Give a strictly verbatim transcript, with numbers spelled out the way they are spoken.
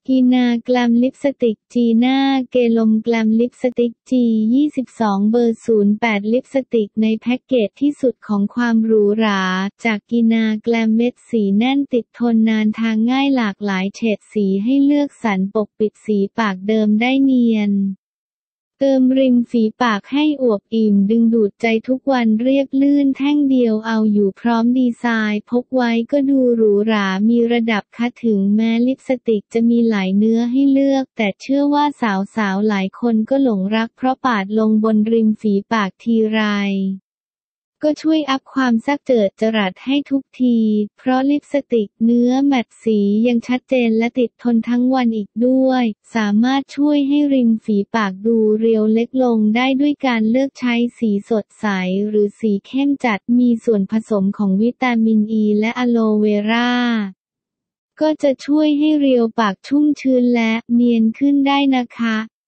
กีนาแกลมลิปสติกจีน่าเกลมแกลมลิปสติก จี ยี่สิบสอง เบอร์ ศูนย์ แปด ลิปสติกในแพ็กเกจที่สุดของความหรูหราจากกีนาแกลมเม็ดสีแน่นติดทนนานทางง่ายหลากหลายเฉดสีให้เลือกสรรปกปิดสีปากเดิมได้เนียนเติมริมฝีปากให้อวบอิ่มดึงดูดใจทุกวันเรียบลื่นแท่งเดียวเอาอยู่พร้อมดีไซน์พกไว้ก็ดูหรูหรามีระดับคะถึงแม้ลิปสติกจะมีหลายเนื้อให้เลือกแต่เชื่อว่าสาวๆหลายคนก็หลงรักเพราะปาดลงบนริมฝีปากทีไรก็ช่วยอัพความแซ่บเจิดจรัสให้ทุกทีเพราะลิปสติกเนื้อแมตต์สียังชัดเจนและติดทนทั้งวันอีกด้วยสามารถช่วยให้ริมฝีปากดูเรียวเล็กลงได้ด้วยการเลือกใช้สีสดใสหรือสีเข้มจัดมีส่วนผสมของวิตามินอีและอะโลเวราก็จะช่วยให้เรียวปากชุ่มชื้นและเนียนขึ้นได้นะคะ